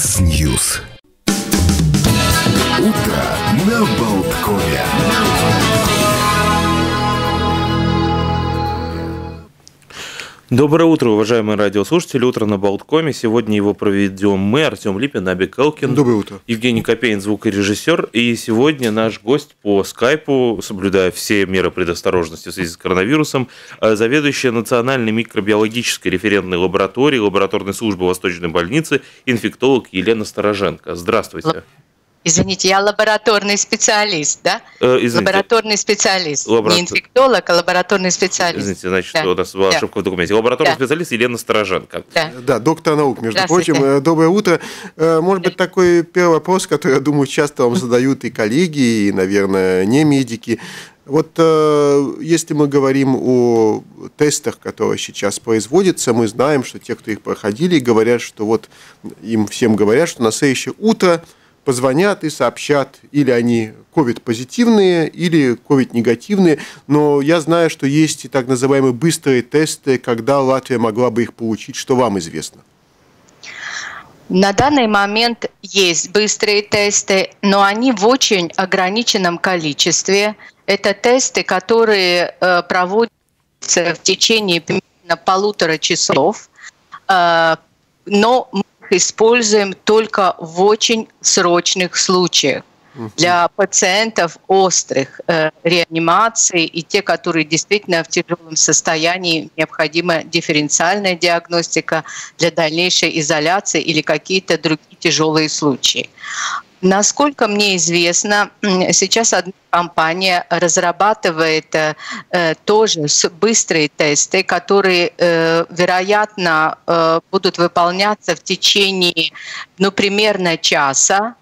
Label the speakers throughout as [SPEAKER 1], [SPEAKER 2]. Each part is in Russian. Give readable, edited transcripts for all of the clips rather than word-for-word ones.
[SPEAKER 1] X-News. Утро на Болткове.
[SPEAKER 2] Доброе утро, уважаемые радиослушатели. Утро на Болткоме. Сегодня его проведем мы, Артем Липин, Абик Элкин.
[SPEAKER 3] Доброе утро.
[SPEAKER 2] Евгений Копейн, звукорежиссер. И сегодня наш гость по скайпу, соблюдая все меры предосторожности в связи с коронавирусом, заведующая Национальной микробиологической референтной лаборатории лабораторной службы Восточной больницы, инфектолог Елена Стороженко. Здравствуйте.
[SPEAKER 4] Извините, я лабораторный специалист, да? Лабораторный специалист. Не инфектолог, а лабораторный специалист.
[SPEAKER 2] Извините, значит, у нас была ошибка в документе. Лабораторный специалист Елена Стороженко.
[SPEAKER 3] Да, доктор наук, между прочим. Доброе утро. Может быть, такой первый вопрос, который, я думаю, часто вам задают и коллеги, и, наверное, не медики. Вот если мы говорим о тестах, которые сейчас производятся, мы знаем, что те, кто их проходили, говорят, что вот им всем говорят, что на следующее утро позвонят и сообщат, или они ковид-позитивные, или ковид-негативные. Но я знаю, что есть и так называемые быстрые тесты, когда Латвия могла бы их получить. Что вам известно?
[SPEAKER 4] На данный момент есть быстрые тесты, но они в очень ограниченном количестве. Это тесты, которые проводятся в течение примерно 1,5 часов, но мы используем только в очень срочных случаях. Для пациентов острых реанимаций и те, которые действительно в тяжелом состоянии, необходима дифференциальная диагностика для дальнейшей изоляции или какие-то другие тяжелые случаи. Насколько мне известно, сейчас одна компания разрабатывает тоже быстрые тесты, которые, вероятно, будут выполняться в течение, примерно часа.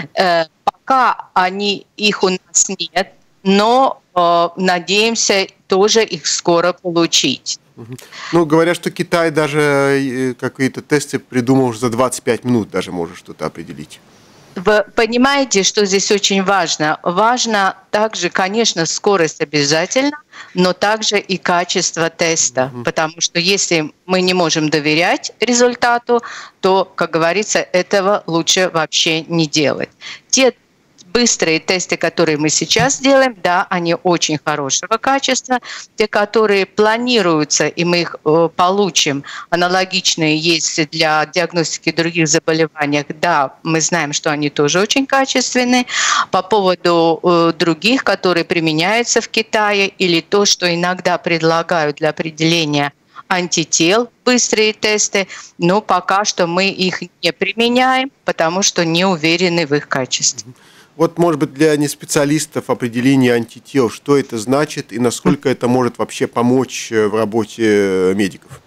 [SPEAKER 4] Пока их у нас нет, но надеемся тоже их скоро получить.
[SPEAKER 3] Говорят, что Китай даже какие-то тесты придумал уже за 25 минут, даже может что-то определить.
[SPEAKER 4] Вы понимаете, что здесь очень важно? Важно также, конечно, скорость обязательно, но также и качество теста. Потому что если мы не можем доверять результату, то, как говорится, этого лучше вообще не делать. Те быстрые тесты, которые мы сейчас делаем, да, они очень хорошего качества. Те, которые планируются, и мы их получим, аналогичные есть для диагностики других заболеваний, да, мы знаем, что они тоже очень качественные. По поводу других, которые применяются в Китае, или то, что иногда предлагают для определения антител, быстрые тесты, но пока что мы их не применяем, потому что не уверены в их качестве.
[SPEAKER 3] Вот, может быть, для неспециалистов определение антител, что это значит и насколько это может вообще помочь в работе медиков?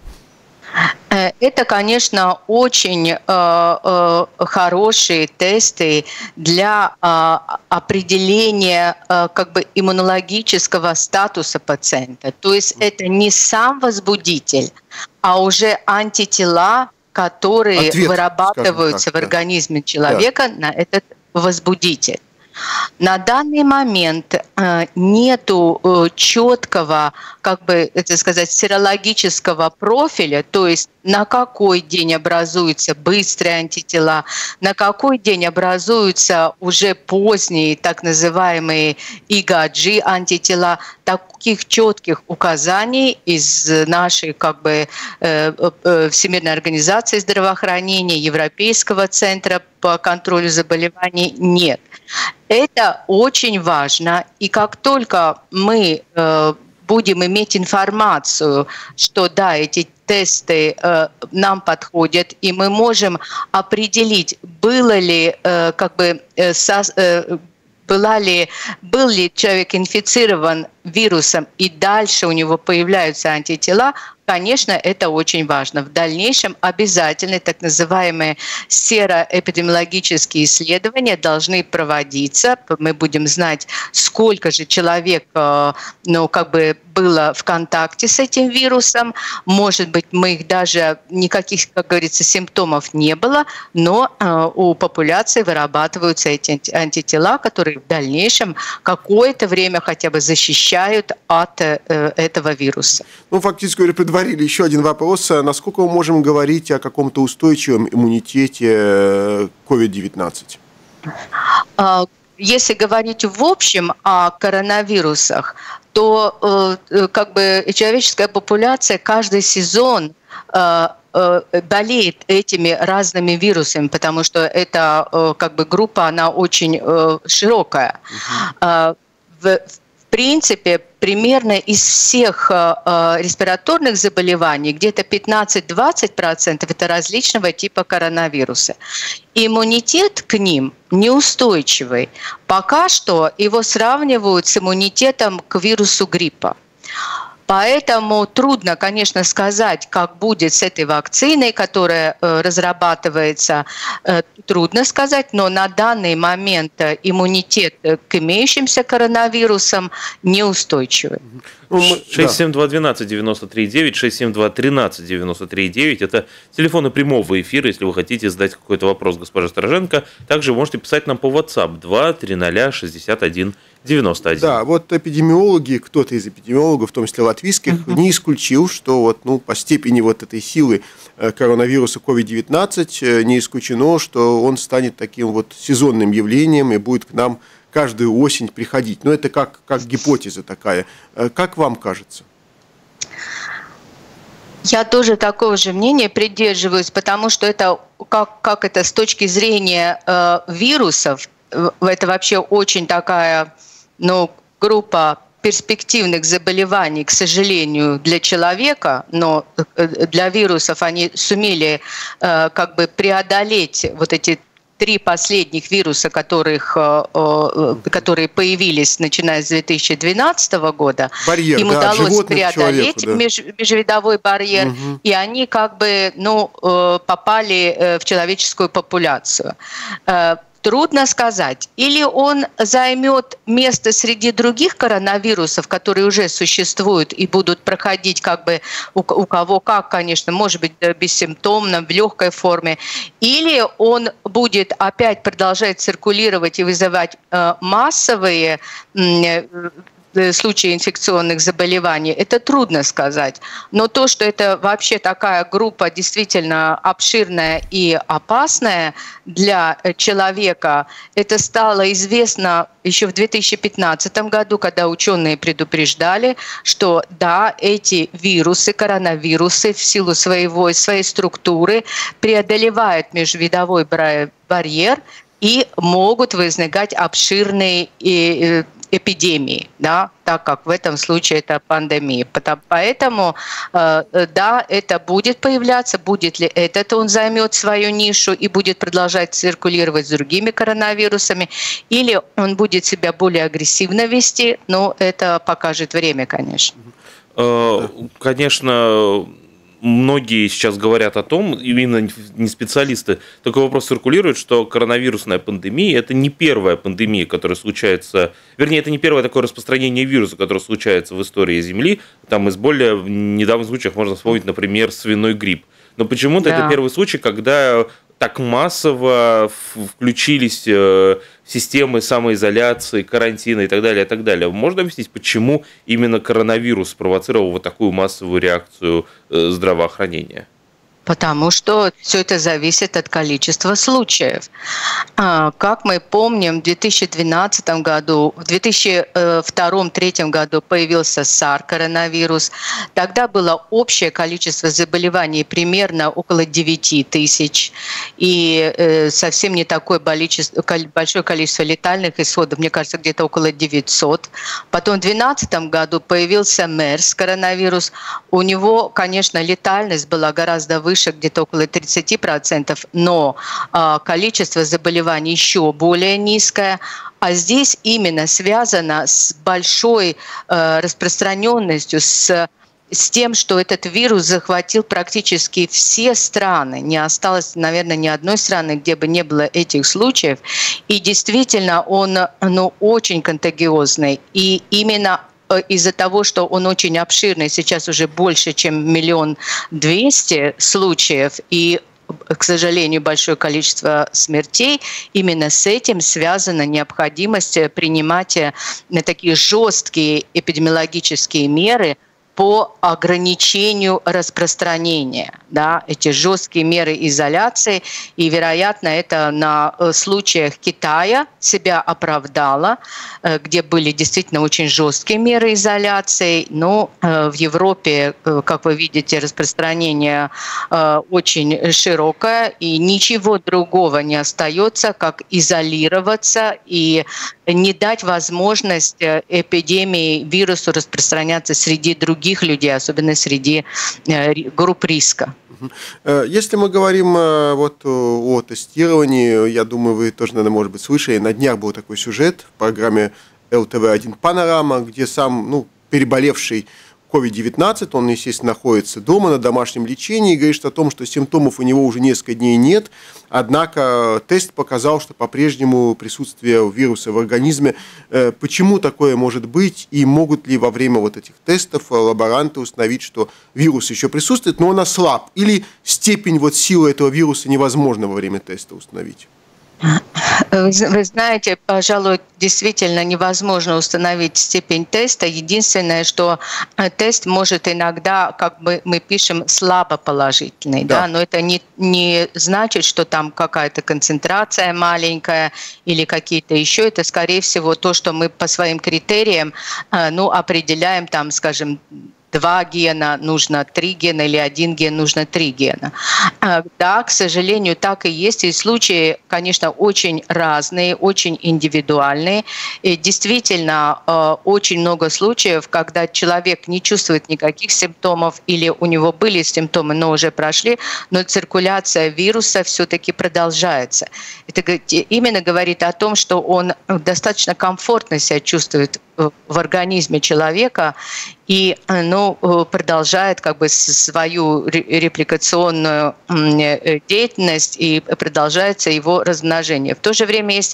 [SPEAKER 4] Это, конечно, очень хорошие тесты для определения иммунологического статуса пациента. То есть это не сам возбудитель, а уже антитела, которые вырабатываются в организме человека на этот возбудитель. На данный момент нету четкого, серологического профиля, то есть на какой день образуются быстрые антитела, на какой день образуются уже поздние, так называемые IgG антитела. Таких четких указаний из нашей Всемирной организации здравоохранения, Европейского центра по контролю заболеваний нет. Это очень важно, и как только мы будем иметь информацию, что да, эти тесты нам подходят, и мы можем определить, был ли человек инфицирован вирусом, и дальше у него появляются антитела, конечно, это очень важно. В дальнейшем обязательно так называемые сероэпидемиологические исследования должны проводиться. Мы будем знать, сколько же человек было в контакте с этим вирусом. Может быть, даже никаких, как говорится, симптомов не было, но у популяции вырабатываются эти антитела, которые в дальнейшем какое-то время хотя бы защищают от этого вируса.
[SPEAKER 3] Фактически, предварительно говорили, еще один вопрос. Насколько мы можем говорить о каком-то устойчивом иммунитете COVID-19?
[SPEAKER 4] Если говорить в общем о коронавирусах, то как бы человеческая популяция каждый сезон болеет этими разными вирусами, потому что эта как бы группа, она очень широкая. В принципе, примерно из всех респираторных заболеваний где-то 15-20% это различного типа коронавируса. Иммунитет к ним неустойчивый. Пока что его сравнивают с иммунитетом к вирусу гриппа. Поэтому трудно, конечно, сказать, как будет с этой вакциной, которая разрабатывается. Трудно сказать, но на данный момент иммунитет к имеющимся коронавирусам неустойчивый.
[SPEAKER 2] 672-12-93-9, 672-13-93-9. Это телефоны прямого эфира, если вы хотите задать какой-то вопрос госпоже Стороженко. Также можете писать нам по WhatsApp 2-300-61-91.
[SPEAKER 3] Да, вот эпидемиологи, кто-то из эпидемиологов, в том числе латвийских, не исключил, что вот, по степени вот этой силы коронавируса COVID-19 не исключено, что он станет таким вот сезонным явлением и будет к нам каждую осень приходить. Но это как гипотеза такая. Как вам кажется?
[SPEAKER 4] Я тоже такого же мнения придерживаюсь, потому что это как это с точки зрения вирусов, это вообще очень такая, группа перспективных заболеваний, к сожалению, для человека, но для вирусов они сумели как бы преодолеть вот эти 3 последних вируса, которые появились, начиная с 2012 года.
[SPEAKER 3] Барьер,
[SPEAKER 4] им удалось преодолеть
[SPEAKER 3] человеку,
[SPEAKER 4] межвидовой барьер, и они как бы попали в человеческую популяцию. Трудно сказать. Или он займет место среди других коронавирусов, которые уже существуют и будут проходить как бы у кого как, конечно, может быть, бессимптомно, в легкой форме. Или он будет опять продолжать циркулировать и вызывать массовые случаи инфекционных заболеваний, это трудно сказать. Но то, что это вообще такая группа действительно обширная и опасная для человека, это стало известно еще в 2015 году, когда ученые предупреждали, что да, эти вирусы, коронавирусы в силу своей структуры преодолевают межвидовой барьер и могут возникать обширные эпидемии, да, так как в этом случае это пандемия. Поэтому, да, это будет появляться, будет ли этот он займет свою нишу и будет продолжать циркулировать с другими коронавирусами, или он будет себя более агрессивно вести, но это покажет время, конечно.
[SPEAKER 2] Конечно, многие сейчас говорят о том, именно не специалисты, такой вопрос циркулирует, что коронавирусная пандемия – это не первая пандемия, которая случается, вернее, это не первое такое распространение вируса, которое случается в истории Земли. Там из более недавних случаев можно вспомнить, например, свиной грипп. Но почему-то это первый случай, когда так массово включились системы самоизоляции, карантина и так далее, и так далее. Можно объяснить, почему именно коронавирус спровоцировал вот такую массовую реакцию здравоохранения?
[SPEAKER 4] Потому что все это зависит от количества случаев. Как мы помним, в 2012 году, в 2002-2003 году появился SARS-коронавирус. Тогда было общее количество заболеваний примерно около 9 тысяч. И совсем не такое большое количество летальных исходов, мне кажется, где-то около 900. Потом в 2012 году появился MERS-коронавирус. У него, конечно, летальность была гораздо выше, где-то около 30%, но количество заболеваний еще более низкое. А здесь именно связано с большой распространенностью, с тем, что этот вирус захватил практически все страны. Не осталось, наверное, ни одной страны, где бы не было этих случаев. И действительно, он очень контагиозный. И именно из-за того, что он очень обширный, сейчас уже больше, чем 1 200 000 случаев, и, к сожалению, большое количество смертей, именно с этим связана необходимость принимать такие жесткие эпидемиологические меры по ограничению распространения, да, эти жесткие меры изоляции, и, вероятно, это на случаях Китая себя оправдало, где были действительно очень жесткие меры изоляции, но в Европе, как вы видите, распространение очень широкое, и ничего другого не остается, как изолироваться и не дать возможность эпидемии, вирусу распространяться среди других людей, особенно среди групп риска.
[SPEAKER 3] Если мы говорим вот о тестировании, я думаю, вы тоже, наверное, может быть, слышали, на днях был такой сюжет в программе ЛТВ-1 «Панорама», где сам переболевший COVID-19, он, естественно, находится дома на домашнем лечении и говорит о том, что симптомов у него уже несколько дней нет, однако тест показал, что по-прежнему присутствие вируса в организме. Почему такое может быть и могут ли во время вот этих тестов лаборанты установить, что вирус еще присутствует, но он ослаб, или степень вот силы этого вируса невозможно во время теста установить?
[SPEAKER 4] Вы знаете, пожалуй, действительно невозможно установить степень теста. Единственное, что тест может иногда, как бы мы пишем, слабо положительный, да, но это не значит, что там какая-то концентрация маленькая или какие-то еще. Это, скорее всего, то, что мы по своим критериям определяем, там, скажем, 2 гена нужно 3 гена или 1 ген нужно 3 гена. Да, к сожалению, так и есть. И случаи, конечно, очень разные, очень индивидуальные. И действительно, очень много случаев, когда человек не чувствует никаких симптомов или у него были симптомы, но уже прошли, но циркуляция вируса все-таки продолжается. Это именно говорит о том, что он достаточно комфортно себя чувствует в организме человека и продолжает как бы свою репликационную деятельность и продолжается его размножение. В то же время есть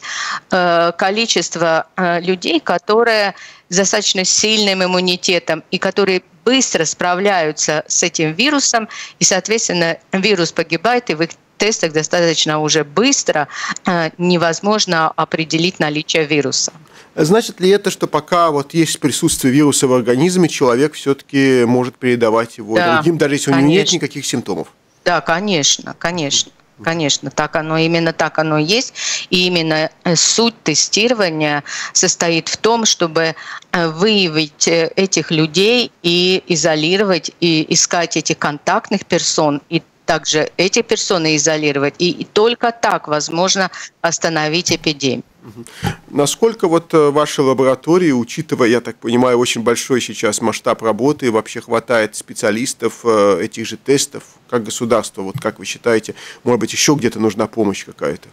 [SPEAKER 4] количество людей, которые с достаточно сильным иммунитетом и которые быстро справляются с этим вирусом, и, соответственно, вирус погибает, и в их тестах достаточно уже быстро невозможно определить наличие вируса.
[SPEAKER 3] Значит ли это, что пока вот есть присутствие вируса в организме, человек все-таки может передавать его другим, даже если у него нет никаких симптомов? Да, конечно. Конечно, именно так оно и есть. И именно суть тестирования состоит в том, чтобы выявить этих людей и изолировать, и искать этих контактных персон, и также эти персоны изолировать. И только так возможно остановить эпидемию. Насколько вот вашей лаборатории, учитывая, я так понимаю, очень большой сейчас масштаб работы, вообще хватает специалистов этих же тестов, как государство, вот как вы считаете, может быть, еще где-то нужна помощь какая-то?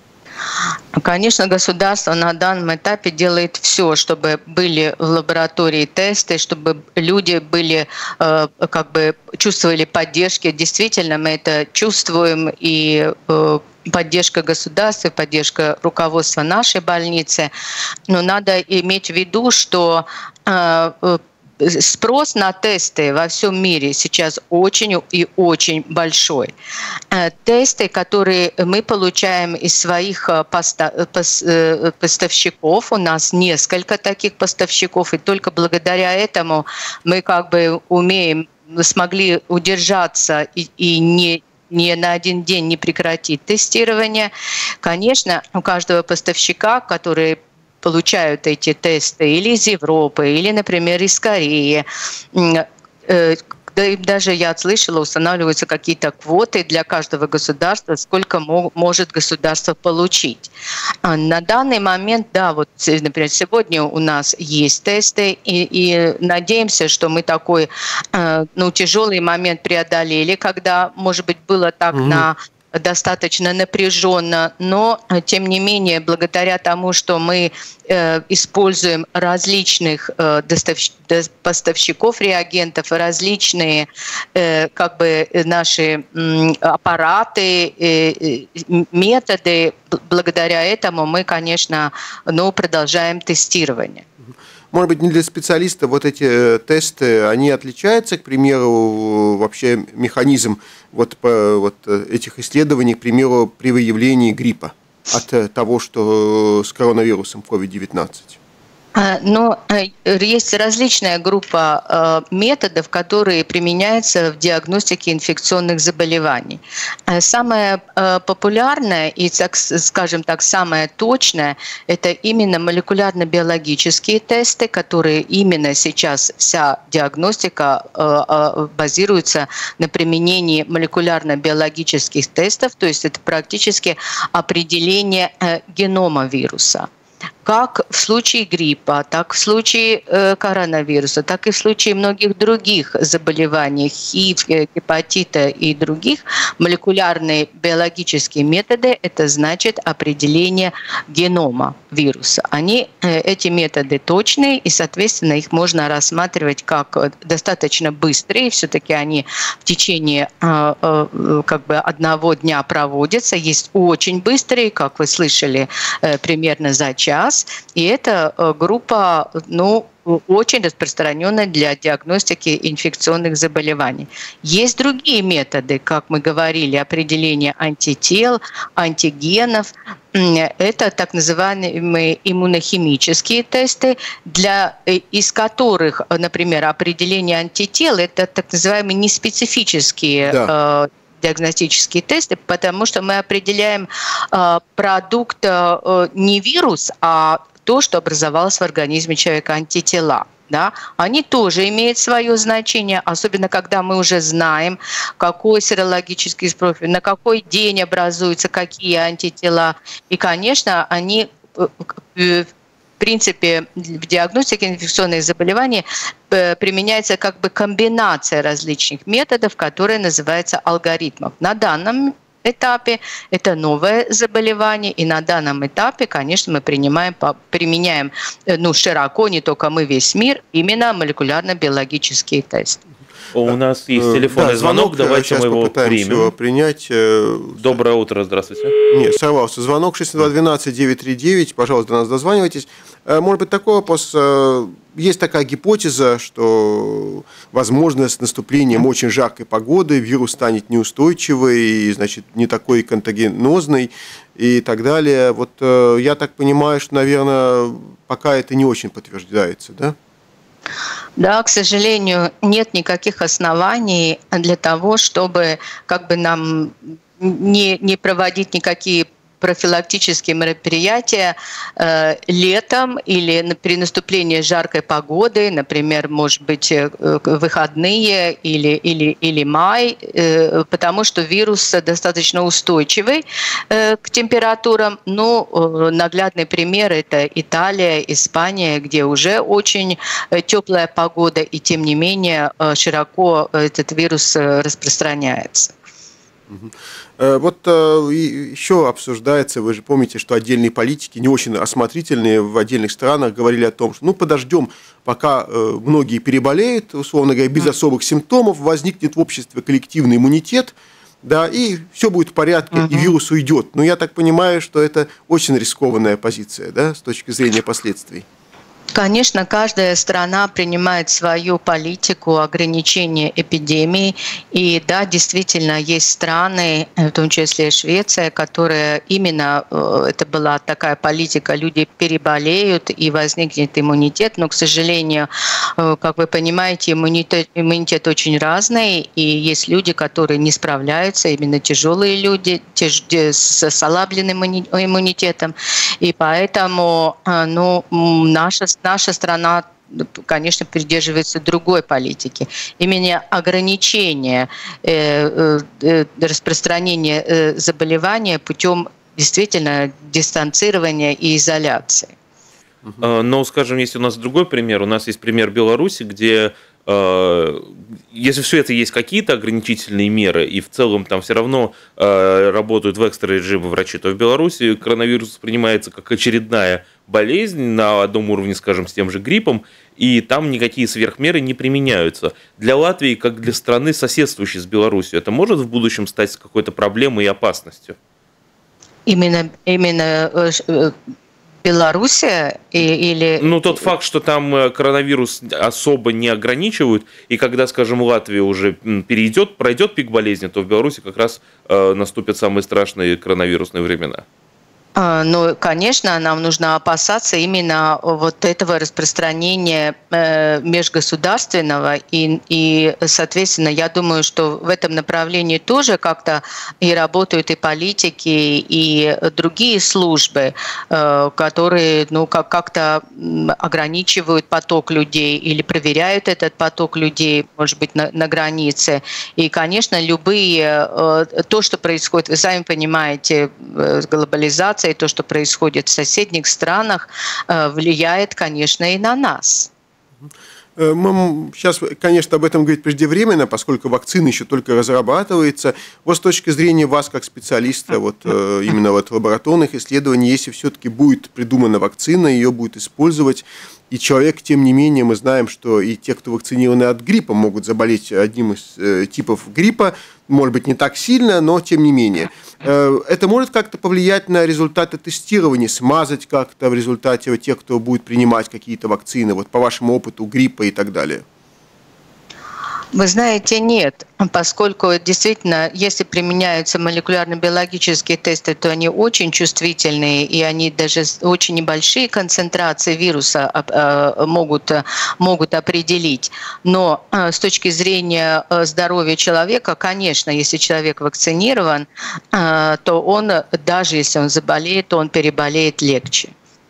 [SPEAKER 4] Конечно, государство на данном этапе делает все, чтобы были в лаборатории тесты, чтобы люди были, чувствовали поддержки. Действительно, мы это чувствуем, и поддержка государства, поддержка руководства нашей больницы. Но надо иметь в виду, что спрос на тесты во всем мире сейчас очень и очень большой. Тесты, которые мы получаем из своих поставщиков, у нас несколько таких поставщиков, и только благодаря этому мы смогли удержаться и не на один день не прекратить тестирование. Конечно, у каждого поставщика, который получают эти тесты или из Европы, или, например, из Кореи. Даже я слышала, устанавливаются какие-то квоты для каждого государства, сколько может государство получить. На данный момент, да, вот, например, сегодня у нас есть тесты, и надеемся, что мы такой тяжелый момент преодолели, когда, может быть, было так достаточно напряженно, но, тем не менее, благодаря тому, что мы используем различных поставщиков реагентов, различные наши аппараты, методы, благодаря этому мы, конечно, продолжаем тестирование.
[SPEAKER 3] Может быть, не для специалиста вот эти тесты, они отличаются, к примеру, вообще механизм этих исследований, к примеру, при выявлении гриппа от того, что с коронавирусом COVID-19?
[SPEAKER 4] Но есть различная группа методов, которые применяются в диагностике инфекционных заболеваний. Самое популярное и, скажем так, самое точное – это именно молекулярно-биологические тесты, которые именно сейчас вся диагностика базируется на применении молекулярно-биологических тестов, то есть это практически определение генома вируса. Как в случае гриппа, так в случае коронавируса, так и в случае многих других заболеваний, ХИВ, гепатита и других, молекулярные биологические методы – это значит определение генома вируса. Эти методы точные, и, соответственно, их можно рассматривать как достаточно быстрые. Все-таки они в течение одного дня проводятся. Есть очень быстрые, как вы слышали, примерно за час. И эта группа, очень распространенная для диагностики инфекционных заболеваний. Есть другие методы, как мы говорили, определение антител, антигенов. Это так называемые иммунохимические тесты, из которых, например, определение антител – это так называемые неспецифические диагностические тесты, потому что мы определяем продукт не вирус, а то, что образовалось в организме человека, антитела. Да? Они тоже имеют свое значение, особенно когда мы уже знаем, какой серологический профиль, на какой день образуются какие антитела. И, конечно, они в принципе в диагностике инфекционных заболеваний применяется как бы комбинация различных методов, которые называются алгоритмом. На данном этапе это новое заболевание, и на данном этапе, конечно, мы применяем широко, не только мы, весь мир, именно молекулярно-биологические тесты.
[SPEAKER 2] У нас есть телефонный звонок, давайте мы его примем.
[SPEAKER 3] Принять.
[SPEAKER 2] Доброе утро, здравствуйте.
[SPEAKER 3] Нет, сорвался звонок, 602-12-939, пожалуйста, до нас дозванивайтесь. Может быть, такой вопрос. Есть такая гипотеза, что, возможно, с наступлением очень жаркой погоды вирус станет неустойчивый, значит, не такой контагенозный и так далее. Вот я так понимаю, что, наверное, пока это не очень подтверждается, да?
[SPEAKER 4] Да, к сожалению, нет никаких оснований для того, чтобы нам не проводить никакие профилактические мероприятия летом или при наступлении жаркой погоды, например, может быть, выходные или май, потому что вирус достаточно устойчивый к температурам. Наглядный пример – это Италия, Испания, где уже очень теплая погода, и тем не менее широко этот вирус распространяется.
[SPEAKER 3] Вот еще обсуждается, вы же помните, что отдельные политики, не очень осмотрительные в отдельных странах, говорили о том, что подождем, пока многие переболеют, условно говоря, без особых симптомов, возникнет в обществе коллективный иммунитет, да, и все будет в порядке, и вирус уйдет. Но я так понимаю, что это очень рискованная позиция, да, с точки зрения последствий.
[SPEAKER 4] Конечно, каждая страна принимает свою политику ограничения эпидемии. И да, действительно, есть страны, в том числе Швеция, которая именно, это была такая политика, люди переболеют и возникнет иммунитет. Но, к сожалению, как вы понимаете, иммунитет очень разный. И есть люди, которые не справляются, именно тяжелые люди, с ослабленным иммунитетом. И поэтому наша страна, конечно, придерживается другой политики. Именно ограничение распространения заболевания путем действительно дистанцирования и изоляции.
[SPEAKER 2] Но, скажем, есть у нас другой пример. У нас есть пример Беларуси, где если все это есть какие-то ограничительные меры, и в целом там все равно работают в экстра режиме врачи, то в Беларуси коронавирус воспринимается как очередная болезнь на одном уровне, скажем, с тем же гриппом, и там никакие сверхмеры не применяются. Для Латвии, как для страны, соседствующей с Беларусью, это может в будущем стать какой-то проблемой и опасностью?
[SPEAKER 4] Именно Белоруссия или...
[SPEAKER 2] Тот факт, что там коронавирус особо не ограничивают, и когда, скажем, Латвия уже пройдет пик болезни, то в Беларуси как раз наступят самые страшные коронавирусные времена.
[SPEAKER 4] Ну, конечно, нам нужно опасаться именно вот этого распространения межгосударственного. И, соответственно, я думаю, что в этом направлении тоже как-то и работают и политики, и другие службы, которые как-то ограничивают поток людей или проверяют этот поток людей, может быть, на границе. И, конечно, то, что происходит, вы сами понимаете, глобализация, и то, что происходит в соседних странах, влияет, конечно, и на нас.
[SPEAKER 3] Мы сейчас, конечно, об этом говорить преждевременно, поскольку вакцина еще только разрабатывается. Вот с точки зрения вас, как специалиста, именно лабораторных исследований, если все-таки будет придумана вакцина, ее будут использовать, и человек, тем не менее, мы знаем, что и те, кто вакцинированы от гриппа, могут заболеть одним из типов гриппа, может быть, не так сильно, но тем не менее. Это может как-то повлиять на результаты тестирования, смазать как-то в результате тех, кто будет принимать какие-то вакцины, по вашему опыту гриппа и так далее?
[SPEAKER 4] Вы знаете, нет, поскольку действительно, если применяются молекулярно-биологические тесты, то они очень чувствительные, и они даже очень небольшие концентрации вируса могут определить. Но с точки зрения здоровья человека, конечно, если человек вакцинирован, то он, даже если он заболеет, то он переболеет легче.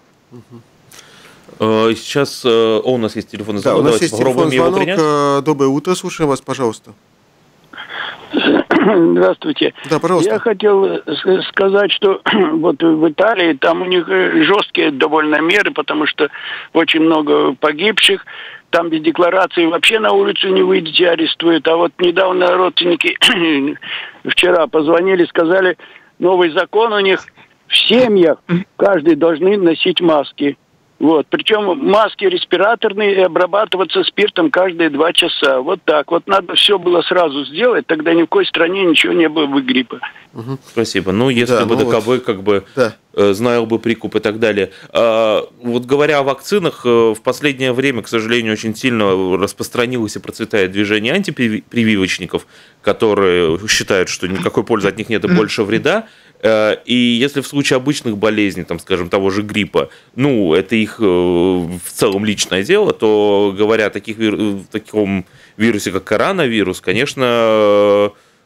[SPEAKER 2] Сейчас у нас есть телефонный звонок.
[SPEAKER 3] Да, у нас есть телефонный звонок. Доброе утро, слушаем вас, пожалуйста.
[SPEAKER 5] Здравствуйте.
[SPEAKER 3] Да, пожалуйста.
[SPEAKER 5] Я хотел сказать, что вот в Италии там у них жесткие довольно меры, потому что очень много погибших. Там без декларации вообще на улицу не выйдете, арестуют. А вот недавно родственники вчера позвонили, сказали, новый закон у них в семьях, каждый должны носить маски. Причем маски респираторные и обрабатываться спиртом каждые 2 часа. Вот так. Надо все было сразу сделать, тогда ни в какой стране ничего не было бы гриппа.
[SPEAKER 2] Спасибо. Если бы ДКБ знал бы прикуп и так далее. Говоря о вакцинах, в последнее время, к сожалению, очень сильно распространилось и процветает движение антипрививочников, которые считают, что никакой пользы от них нет и больше вреда. И если в случае обычных болезней, скажем, того же гриппа, это их в целом личное дело, то, говоря о таком вирусе, как коронавирус, конечно,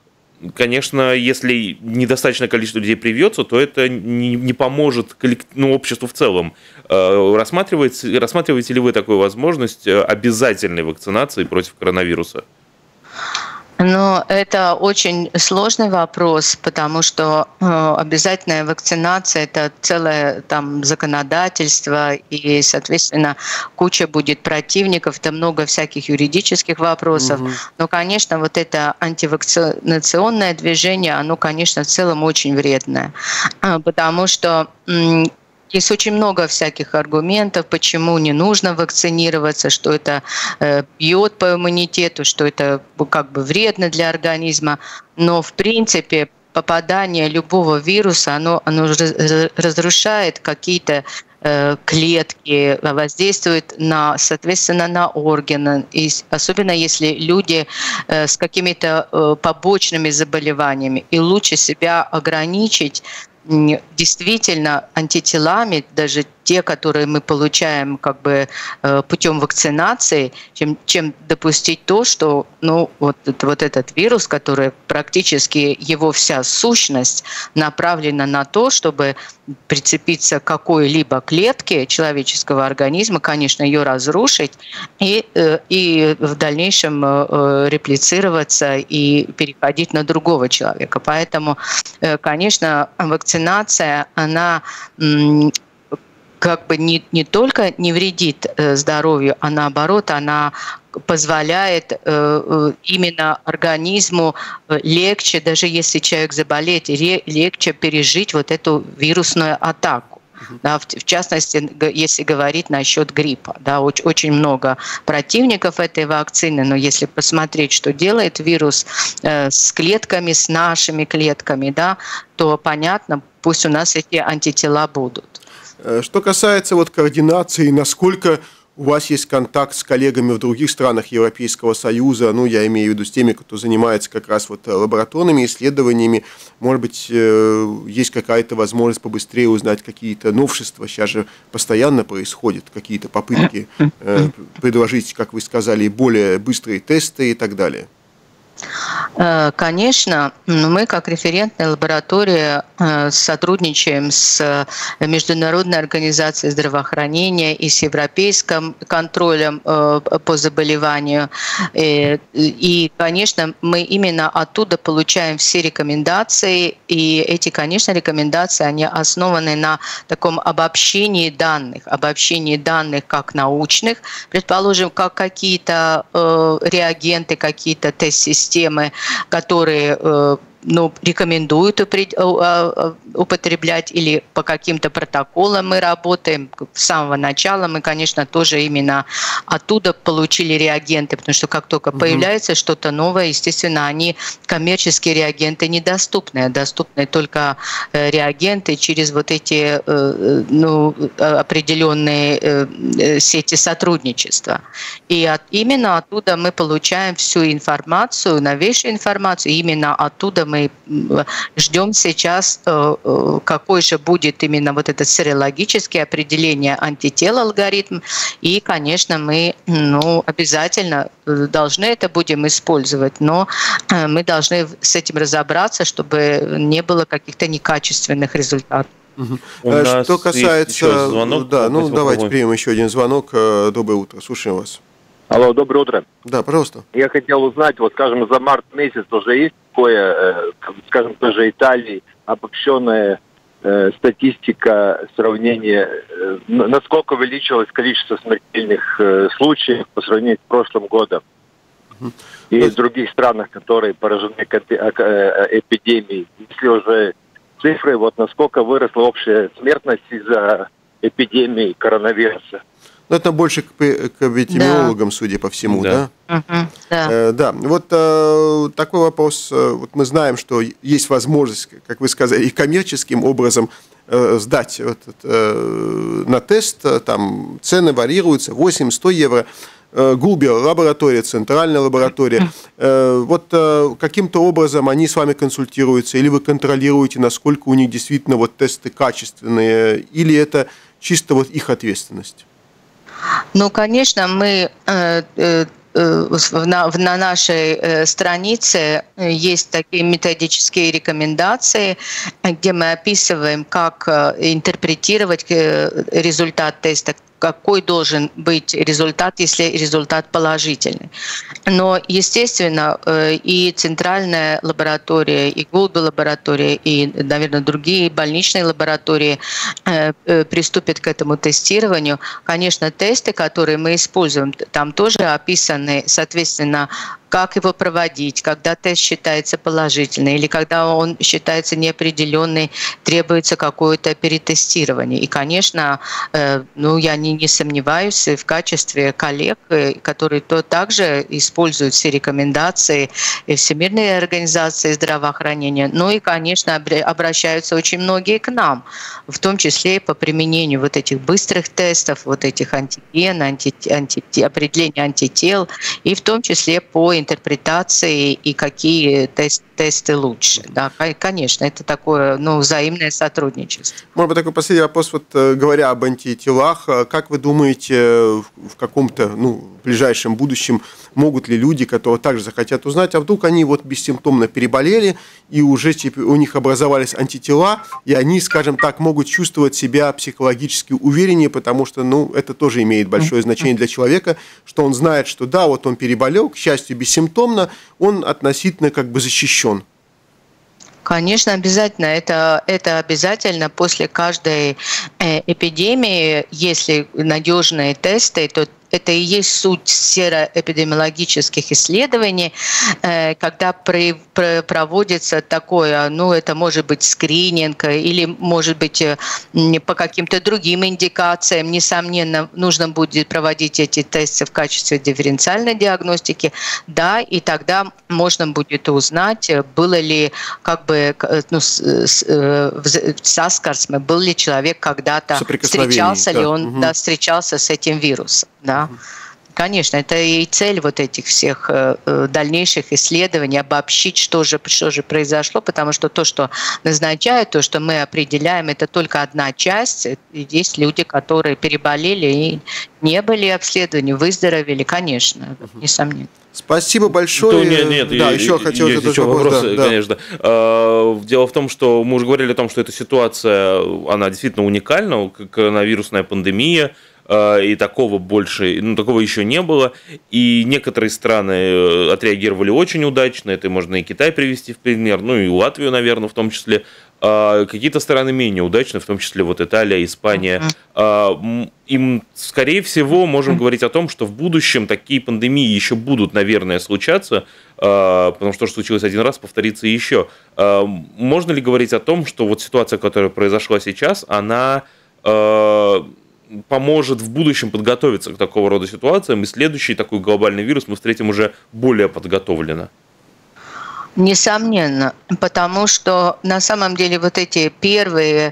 [SPEAKER 2] если недостаточное количество людей привьется, то это не поможет обществу в целом. Рассматриваете ли вы такую возможность обязательной вакцинации против коронавируса?
[SPEAKER 4] Но это очень сложный вопрос, потому что обязательная вакцинация – это целое законодательство, и, соответственно, куча будет противников, это много всяких юридических вопросов. Но, конечно, это антивакцинационное движение, оно, конечно, в целом очень вредное, потому что есть очень много всяких аргументов, почему не нужно вакцинироваться, что это бьет по иммунитету, что это вредно для организма. Но, в принципе, попадание любого вируса, оно разрушает какие-то клетки, воздействует соответственно, на органы, и особенно если люди с какими-то побочными заболеваниями. И лучше себя ограничить действительно антителами, даже те, которые мы получаем путем вакцинации, чем допустить то, что этот вирус, который практически его вся сущность направлена на то, чтобы прицепиться к какой-либо клетке человеческого организма, конечно, ее разрушить и в дальнейшем реплицироваться и переходить на другого человека. Поэтому, конечно, вакцинация, она не только не вредит здоровью, а наоборот, она позволяет именно организму легче, даже если человек заболеет, легче пережить эту вирусную атаку. Да, в частности, если говорить насчет гриппа. Да, очень много противников этой вакцины, но если посмотреть, что делает вирус с клетками, с нашими клетками, да, то понятно, пусть у нас эти антитела будут.
[SPEAKER 3] Что касается координации, насколько у вас есть контакт с коллегами в других странах Европейского Союза, ну, я имею в виду с теми, кто занимается как раз вот лабораторными исследованиями, может быть, есть какая-то возможность побыстрее узнать какие-то новшества, сейчас же постоянно происходят какие-то попытки предложить, как вы сказали, более быстрые тесты и так далее.
[SPEAKER 4] Конечно, мы как референтная лаборатория сотрудничаем с Международной организацией здравоохранения и с европейским контролем по заболеванию. И, конечно, мы именно оттуда получаем все рекомендации, и эти, конечно, рекомендации, они основаны на таком обобщении данных как научных, предположим, как какие-то реагенты, какие-то тест-системы, которые рекомендуют употреблять, или по каким-то протоколам мы работаем. С самого начала мы, конечно, тоже именно оттуда получили реагенты, потому что как только появляется что-то новое, естественно, коммерческие реагенты недоступны, доступны только реагенты через вот эти определенные сети сотрудничества. И именно оттуда мы получаем всю информацию, новейшую информацию, и именно оттуда мы ждем сейчас, какой же будет именно вот это серологическое определение антител алгоритм. И, конечно, мы обязательно должны это будем использовать, но мы должны с этим разобраться, чтобы не было каких-то некачественных результатов.
[SPEAKER 3] Что касается... звонок, давайте примем еще один звонок. Доброе утро, слушаем вас.
[SPEAKER 6] Алло, доброе утро.
[SPEAKER 3] Да, пожалуйста.
[SPEAKER 6] Я хотел узнать, вот, скажем, за март месяц уже есть такое, скажем, тоже Италии, обобщенная статистика сравнения, насколько увеличилось количество смертельных случаев по сравнению с прошлым годом? И в других странах, которые поражены эпидемией, если уже цифры, вот насколько выросла общая смертность из-за эпидемии коронавируса?
[SPEAKER 3] Но это больше к эпидемиологам, судя по всему, да? Да. Вот такой вопрос. Вот мы знаем, что есть возможность, как вы сказали, и коммерческим образом сдать на тест. Там цены варьируются, 8-100 евро. Гулбер лаборатория, центральная лаборатория. Вот каким-то образом они с вами консультируются, или вы контролируете, насколько у них действительно вот тесты качественные, или это чисто вот их ответственность?
[SPEAKER 4] Ну, конечно, мы на нашей странице есть такие методические рекомендации, где мы описываем, как интерпретировать результат теста, какой должен быть результат, если результат положительный. Но, естественно, и центральная лаборатория, и Гулбер-лаборатория, и, наверное, другие больничные лаборатории приступят к этому тестированию. Конечно, тесты, которые мы используем, там тоже описаны, соответственно, как его проводить, когда тест считается положительным или когда он считается неопределенный, требуется какое-то перетестирование. И, конечно, я не сомневаюсь в качестве коллег, которые также используют все рекомендации Всемирной организации здравоохранения. Ну и, конечно, обращаются очень многие к нам, в том числе по применению вот этих быстрых тестов, вот этих антиген, определения антител, и в том числе по интерпретации и какие тесты лучше. Да, конечно, это такое взаимное сотрудничество.
[SPEAKER 3] Может быть, такой последний вопрос, вот говоря об антителах, как вы думаете, в каком-то ближайшем будущем могут ли люди, которые также захотят узнать, а вдруг они вот бессимптомно переболели, и уже у них образовались антитела, и они, скажем так, могут чувствовать себя психологически увереннее, потому что, это тоже имеет большое значение для человека, что он знает, что да, вот он переболел, к счастью, бессимптомно, он относительно как бы защищен.
[SPEAKER 4] Конечно, обязательно. Это обязательно после каждой эпидемии, если надежные тесты, то это и есть суть сероэпидемиологических исследований, когда проводится такое, это может быть скрининг или может быть по каким-то другим индикациям. Несомненно, нужно будет проводить эти тесты в качестве дифференциальной диагностики, да, и тогда можно будет узнать, было ли SARS-CoV, был ли человек когда-то встречался ли он, встречался с этим вирусом, да. Конечно, это и цель вот этих всех дальнейших исследований, обобщить, что же произошло, потому что то, что назначают, то, что мы определяем, это только одна часть. Есть люди, которые переболели и не были обследованы, выздоровели, конечно, несомненно.
[SPEAKER 3] Спасибо большое.
[SPEAKER 2] Нет,
[SPEAKER 3] еще хотел задать
[SPEAKER 2] вопрос, конечно. Дело в том, что мы уже говорили о том, что эта ситуация, она действительно уникальна, коронавирусная пандемия, и такого больше, такого еще не было. И некоторые страны отреагировали очень удачно, это можно и Китай привести в пример, и Латвию, наверное, в том числе. Какие-то страны менее удачны, в том числе вот Италия, Испания. Им, скорее всего, можем говорить о том, что в будущем такие пандемии еще будут, наверное, случаться, потому что случилось один раз, повторится еще. Можно ли говорить о том, что вот ситуация, которая произошла сейчас, она поможет в будущем подготовиться к такого рода ситуациям, и следующий такой глобальный вирус мы встретим уже более подготовленно?
[SPEAKER 4] Несомненно, потому что на самом деле вот эти первые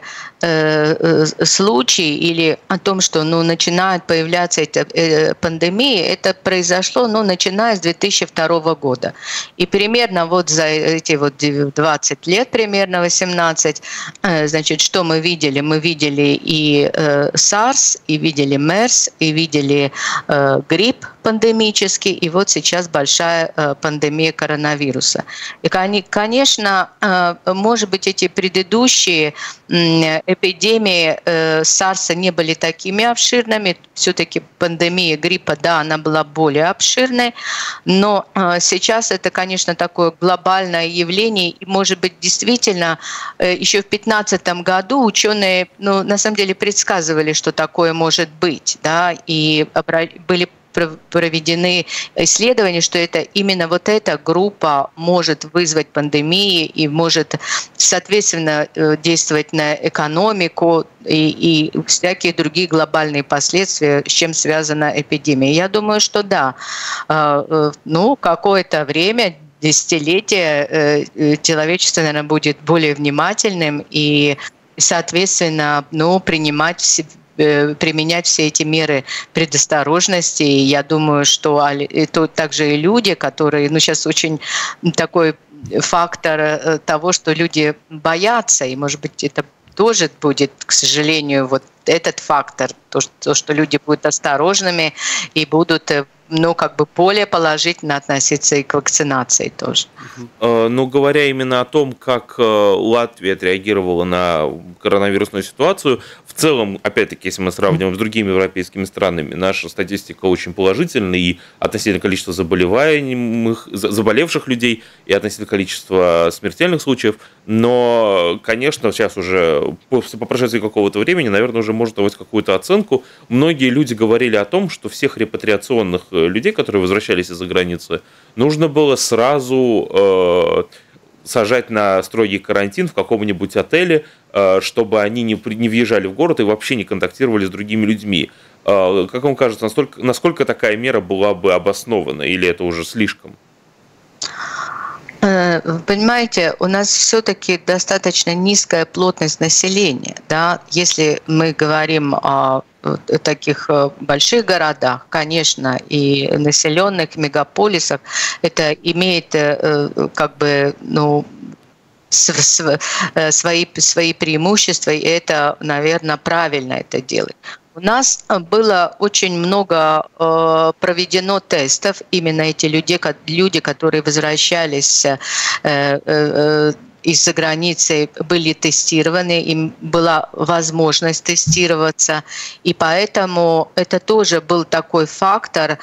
[SPEAKER 4] случаи или о том, что начинают появляться эти пандемии, это произошло начиная с 2002 года. И примерно вот за эти 20 лет, примерно 18, значит, что мы видели? Мы видели и SARS, и видели MERS, и видели грипп пандемический, и вот сейчас большая пандемия коронавируса. И, конечно, может быть, эти предыдущие эпидемии SARS не были такими обширными. Все-таки пандемия гриппа, да, она была более обширной, но сейчас это, конечно, такое глобальное явление. И, может быть, действительно, еще в 2015 году ученые, на самом деле, предсказывали, что такое может быть, да, и были проведены исследования, что это именно вот эта группа может вызвать пандемии и может, соответственно, действовать на экономику и всякие другие глобальные последствия, с чем связана эпидемия. Я думаю, что да, какое-то время, десятилетие, человечество, наверное, будет более внимательным и, соответственно, применять все эти меры предосторожности. И я думаю, что это также и люди, которые, сейчас очень такой фактор того, что люди боятся, и, может быть, это тоже будет, к сожалению, вот этот фактор, то, что люди будут осторожными и будут более положительно относиться и к вакцинации тоже.
[SPEAKER 2] Но говоря именно о том, как Латвия отреагировала на коронавирусную ситуацию, в целом, опять-таки, если мы сравниваем с другими европейскими странами, наша статистика очень положительная и относительно количества заболевших людей, и относительно количества смертельных случаев. Но, конечно, сейчас уже, по прошествии какого-то времени, наверное, уже можно давать какую-то оценку. Многие люди говорили о том, что всех репатриационных людей, которые возвращались из-за границы, нужно было сразу сажать на строгий карантин в каком-нибудь отеле, чтобы они не въезжали в город и вообще не контактировали с другими людьми. Как вам кажется, насколько такая мера была бы обоснована, или это уже слишком?
[SPEAKER 4] Вы понимаете, у нас все-таки достаточно низкая плотность населения. Да? Если мы говорим о таких больших городах, конечно, и населенных мегаполисах, это имеет свои преимущества, и это, наверное, правильно это делать. У нас было очень много проведено тестов, именно эти люди, которые возвращались из-за границы были тестированы, им была возможность тестироваться, и поэтому это тоже был такой фактор,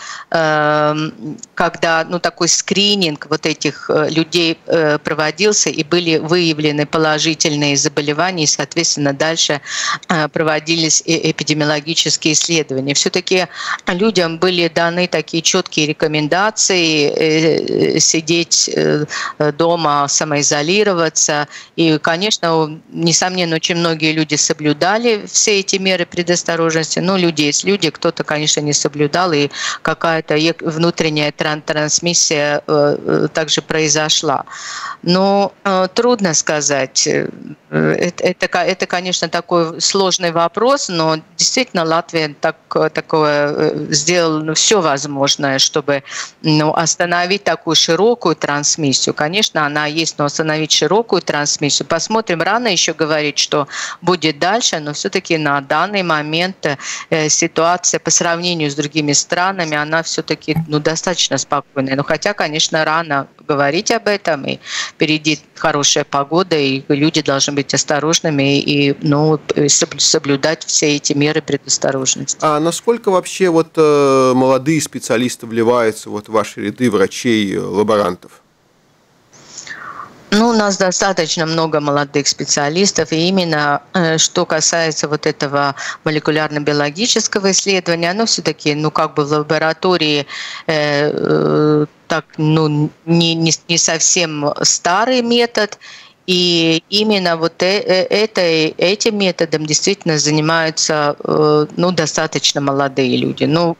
[SPEAKER 4] когда такой скрининг вот этих людей проводился, и были выявлены положительные заболевания, и, соответственно, дальше проводились эпидемиологические исследования. Все-таки людям были даны такие четкие рекомендации сидеть дома, самоизолироваться. И, конечно, несомненно, очень многие люди соблюдали все эти меры предосторожности. Но люди есть люди, кто-то, конечно, не соблюдал, и какая-то внутренняя трансмиссия также произошла. Но трудно сказать. Это, конечно, такой сложный вопрос, но действительно Латвия сделала все возможное, чтобы остановить такую широкую трансмиссию. Конечно, она есть, но остановить широкую трансмиссию. Посмотрим, рано еще говорить, что будет дальше, но все-таки на данный момент ситуация по сравнению с другими странами, она все-таки достаточно спокойная. Но хотя, конечно, рано говорить об этом, и впереди хорошая погода, и люди должны быть осторожными и соблюдать все эти меры предосторожности.
[SPEAKER 3] А насколько вообще молодые специалисты вливаются в ваши ряды врачей, лаборантов?
[SPEAKER 4] У нас достаточно много молодых специалистов, и именно что касается этого молекулярно-биологического исследования, оно все-таки, в лаборатории не совсем старый метод. И именно этим методом действительно занимаются достаточно молодые люди. В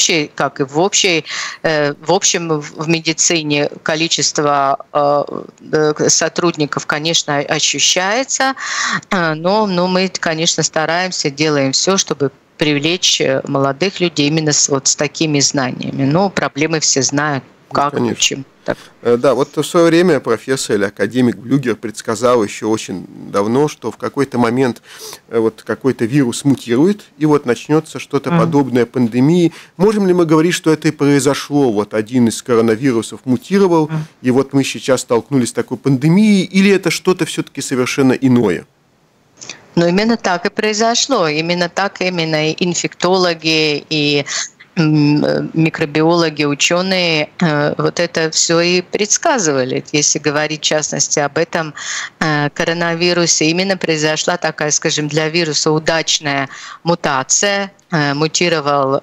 [SPEAKER 4] медицине количество сотрудников, конечно, ощущается, но мы, конечно, стараемся, делаем все, чтобы привлечь молодых людей именно с такими знаниями. Но проблемы все знают, как и чем.
[SPEAKER 3] Да, в свое время профессор или академик Блюгер предсказал еще очень давно, что в какой-то момент какой-то вирус мутирует, и начнется что-то подобное пандемии. Можем ли мы говорить, что это и произошло? Один из коронавирусов мутировал, и мы сейчас столкнулись с такой пандемией, или это что-то все-таки совершенно иное?
[SPEAKER 4] Но именно так и произошло. Именно инфектологи и микробиологи, ученые это все и предсказывали. Если говорить в частности об этом коронавирусе, именно произошла такая, скажем, для вируса удачная мутация. Мутировал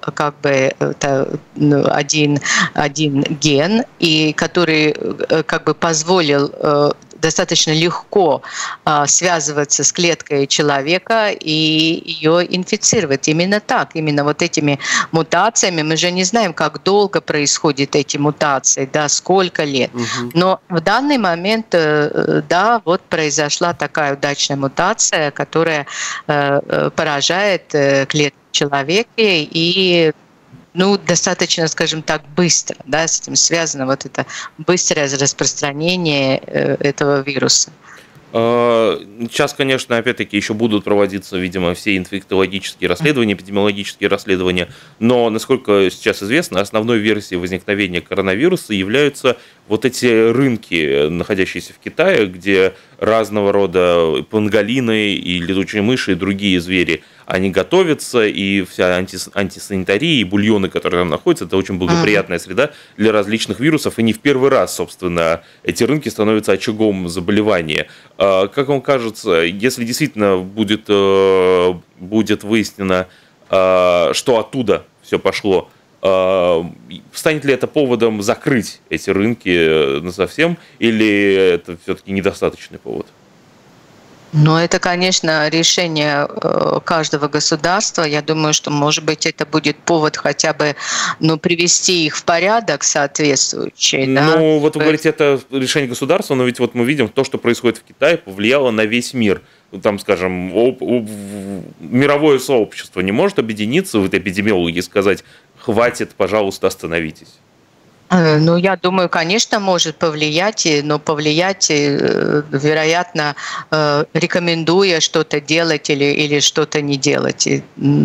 [SPEAKER 4] один ген, и который позволил достаточно легко связываться с клеткой человека и ее инфицировать. Именно так, именно этими мутациями. Мы же не знаем, как долго происходят эти мутации, сколько лет. Но в данный момент, произошла такая удачная мутация, которая поражает клетку человека и достаточно, скажем так, быстро, с этим связано это быстрое распространение этого вируса.
[SPEAKER 2] Сейчас, конечно, опять-таки еще будут проводиться, видимо, все инфектологические расследования, эпидемиологические расследования, но, насколько сейчас известно, основной версией возникновения коронавируса являются эти рынки, находящиеся в Китае, где разного рода панголины и летучие мыши и другие звери, они готовятся, и вся антисанитария и бульоны, которые там находятся, это очень благоприятная среда для различных вирусов, и не в первый раз, собственно, эти рынки становятся очагом заболевания. Как вам кажется, если действительно будет выяснено, что оттуда все пошло, станет ли это поводом закрыть эти рынки насовсем, или это все-таки недостаточный повод?
[SPEAKER 4] Это, конечно, решение каждого государства. Я думаю, что, может быть, это будет повод хотя бы привести их в порядок соответствующий.
[SPEAKER 2] Вы говорите, это решение государства, но ведь мы видим, то, что происходит в Китае, повлияло на весь мир. Скажем, мировое сообщество не может объединиться, эпидемиологи, сказать: хватит, пожалуйста, остановитесь.
[SPEAKER 4] Я думаю, конечно, может повлиять, но повлиять, вероятно, рекомендуя что-то делать или что-то не делать.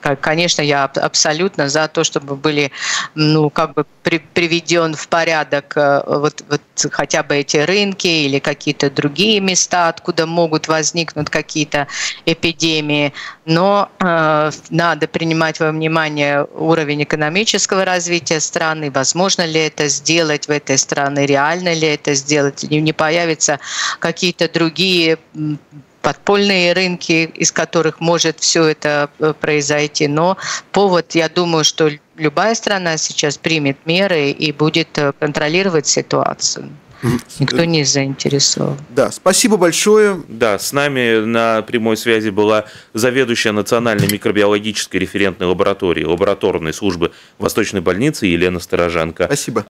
[SPEAKER 4] конечно, я абсолютно за то, чтобы были, приведен в порядок вот хотя бы эти рынки или какие-то другие места, откуда могут возникнуть какие-то эпидемии. Но надо принимать во внимание уровень экономического развития страны, возможно ли это сделать в этой стране, реально ли это сделать, не появятся какие-то другие подпольные рынки, из которых может все это произойти. Но повод, я думаю, что любая страна сейчас примет меры и будет контролировать ситуацию. Никто не заинтересован.
[SPEAKER 3] Да, спасибо большое.
[SPEAKER 2] Да, с нами на прямой связи была заведующая Национальной микробиологической референтной лаборатории лабораторной службы Восточной больницы Елена Стороженко.
[SPEAKER 3] Спасибо.